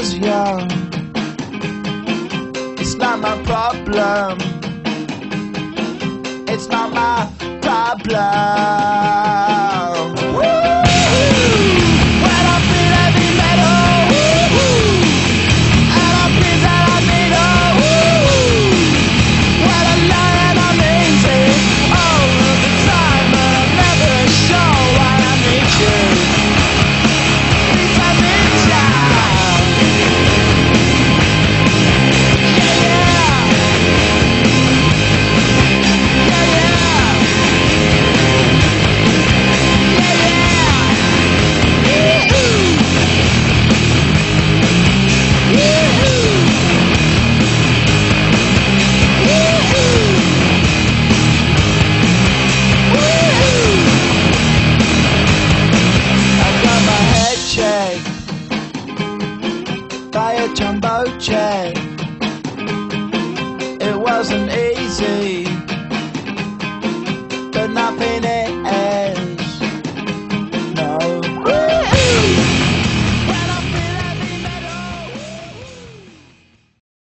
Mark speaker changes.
Speaker 1: was young. It's not my problem. It's not my problem. Woo! When I feel heavy metal, and I feel that I need a when I'm lying, I'm easy all of the time, but I'm never sure why I need you. Please let me down. Yeah, yeah. Yeah, yeah. Yeah, yeah. I got my head checked by a jumbo jet. It wasn't easy, but nothing is.